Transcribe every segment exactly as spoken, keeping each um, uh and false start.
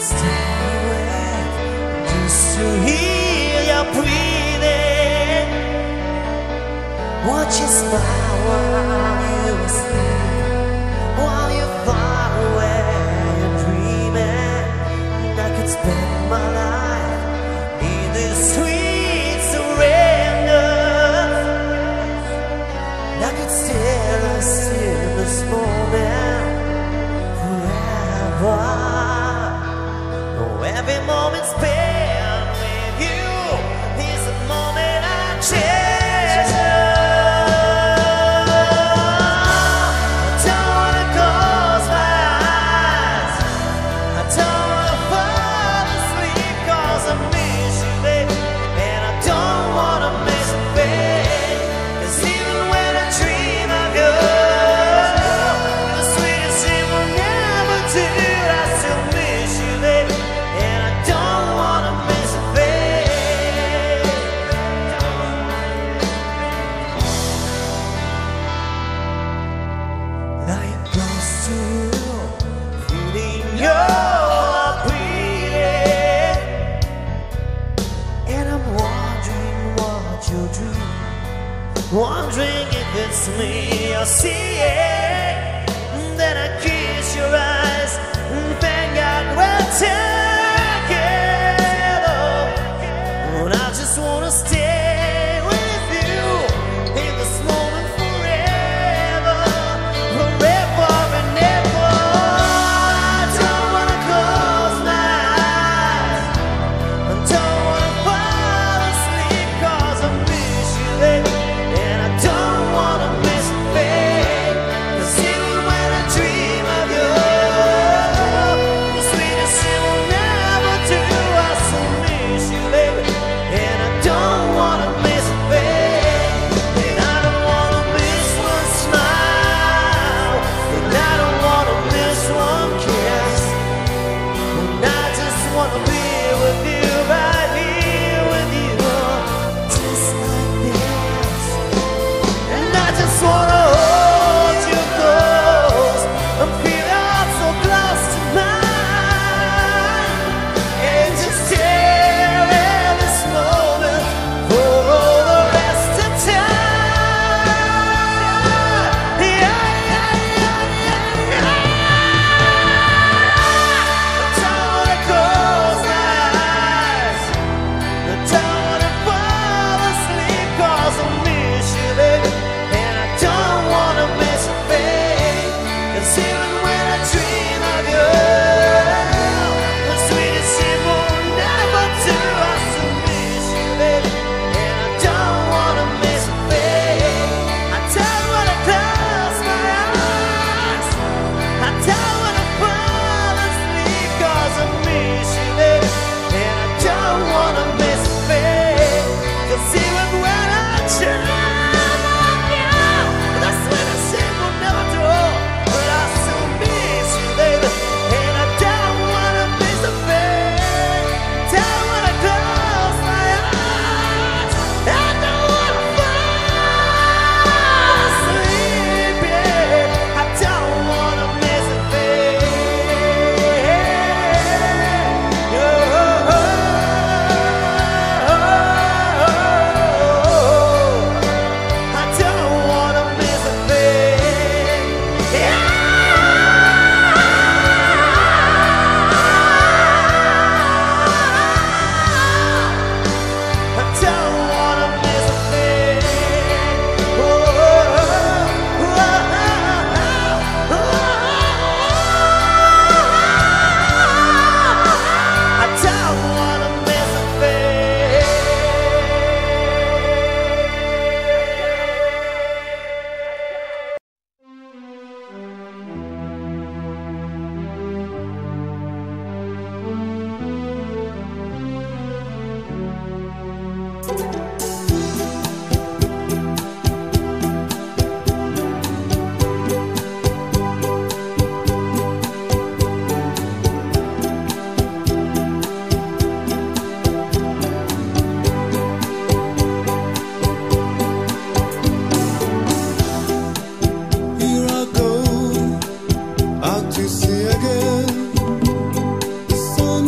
Watch you smile while you sleep, while you're far away, you're dreaming. And I could spend my life in this sweet surrender. And I could stare us in this moment forever. Oh, every moment spent with you is a moment I cherish. Wondering if it's me or see it. Then I kiss your eyes and thank God we're together. And I just wanna stay with you in this moment forever, forever and ever. I don't wanna close my eyes, I don't wanna fall asleep, 'cause I miss you, baby. To see again the sun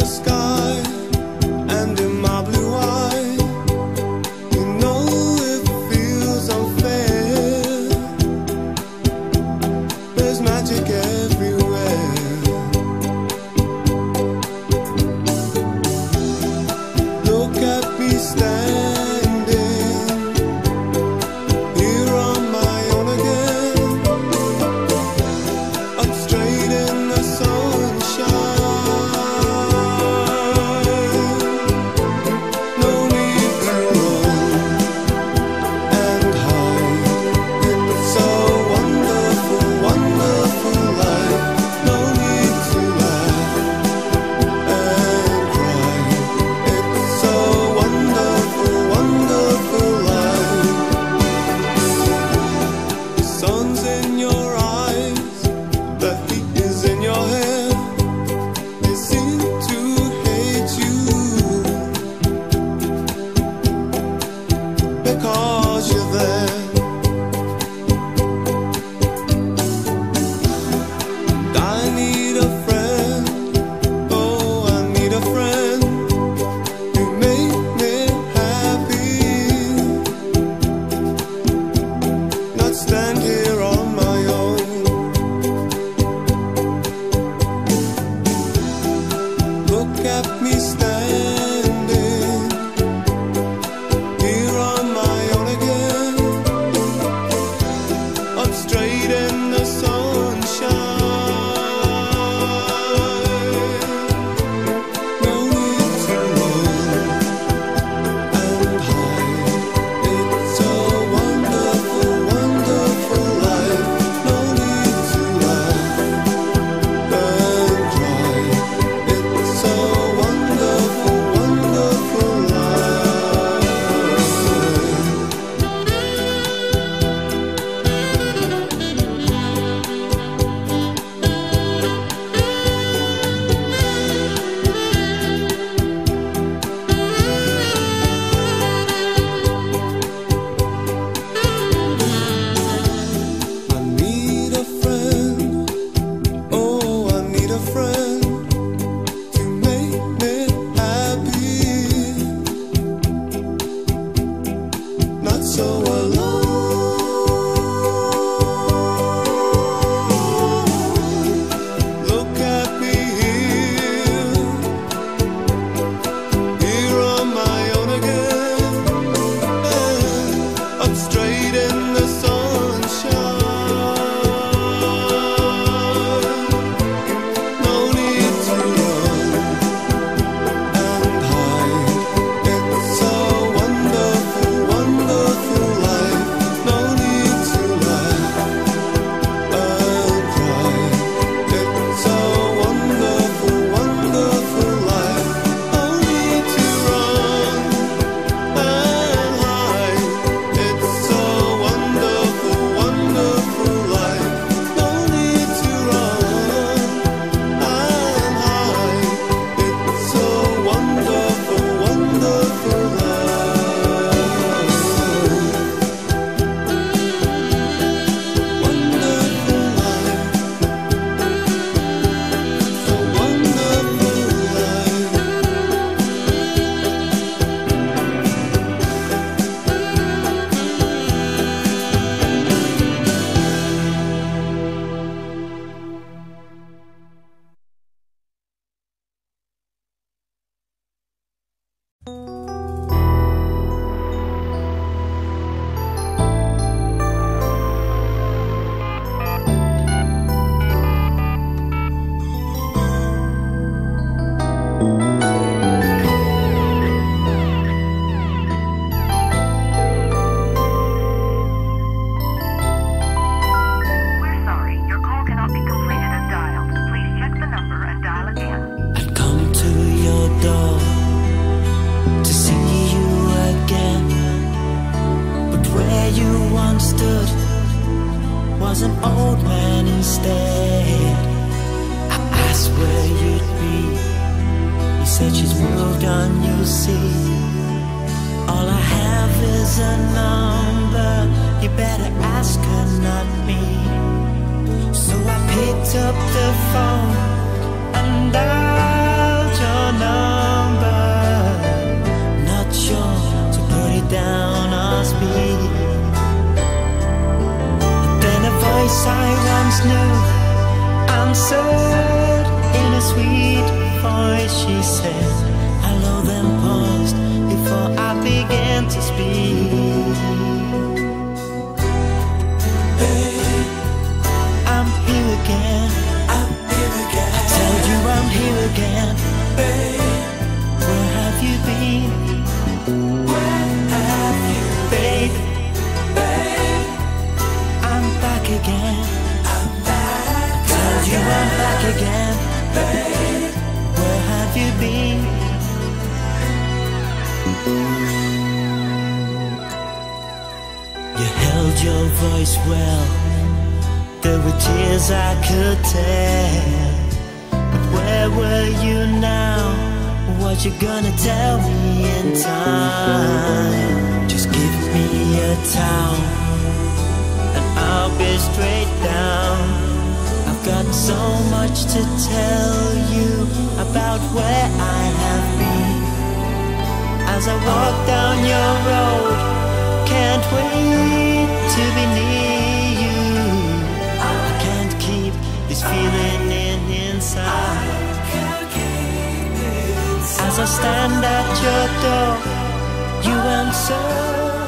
was an old man instead. I asked where you'd be. He said she's moved on, you see. All I have is a number. You better ask her, not me. So I picked up the phone and dialed your she said hello, then paused before I began to speak. Babe, I'm here again. I'm here again. I told you I'm here again. Babe, where have you been? Where have you been? Babe, I'm back again. I'm back. Told you I'm back again. Babe, where have you been? You held your voice well. There were tears I could tell. But where were you now? What you gonna tell me in time? Just give me a towel and I'll be straight down. I've got so much to tell you about where I have been. As I walk down your road, can't wait to be near you. I can't keep this feeling in inside. As I stand at your door, you answer.